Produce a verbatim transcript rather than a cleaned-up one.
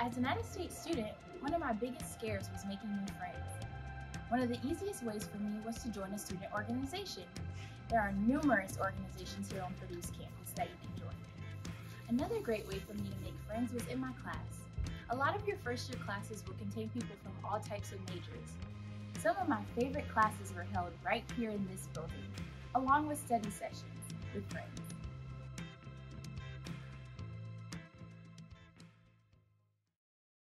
As an out-of-state student, one of my biggest scares was making new friends. One of the easiest ways for me was to join a student organization. There are numerous organizations here on Purdue's campus that you can join. Another great way for me to make friends was in my class. A lot of your first year classes will contain people from all types of majors. Some of my favorite classes were held right here in this building, along with study sessions with friends.